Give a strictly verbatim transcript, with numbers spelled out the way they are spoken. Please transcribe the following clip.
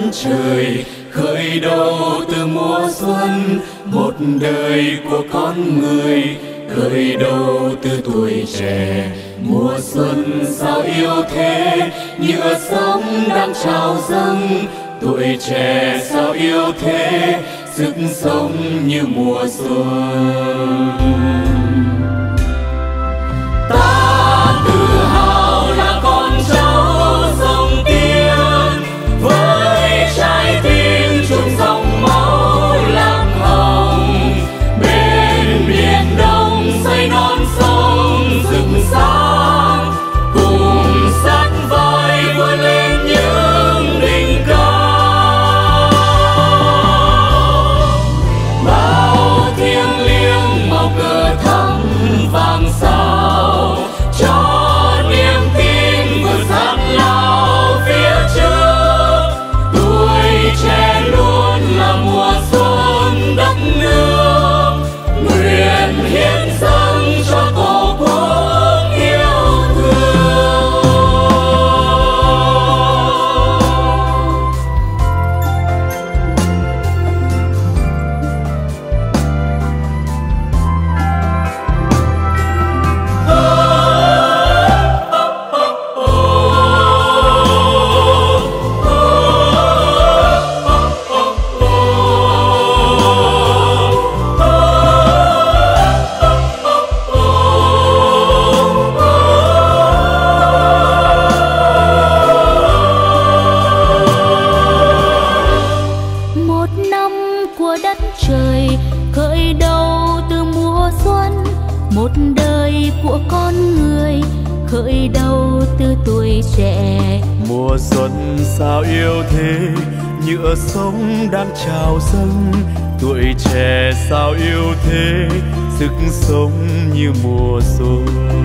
trời khởi đầu từ mùa xuân, một đời của con người khởi đầu từ tuổi trẻ. Mùa xuân sao yêu thế, nhựa sống đang trào dâng. Tuổi trẻ sao yêu thế, sức sống như mùa xuân. Ta tự hào là con cháu dòng Tiên, với trái tim chung dòng máu lam hồng. Bên biển Đông xây non sông rực sáng, cùng sát vai vươn lên những đỉnh cao. Bao thiêng liêng màu cờ thắm vàng sao, cho niềm tin vượt gian lao phía trước. Tuổi trẻ luôn là mùa xuân đất nước, nguyện hiến dâng cho tổ quốc yêu thương. Một năm của đất trời khởi đầu từ mùa xuân, một đời của con người khởi đầu từ tuổi trẻ. Mùa xuân sao yêu thế, nhựa sống đang trào dâng. Tuổi trẻ sao yêu thế, sức sống như mùa xuân.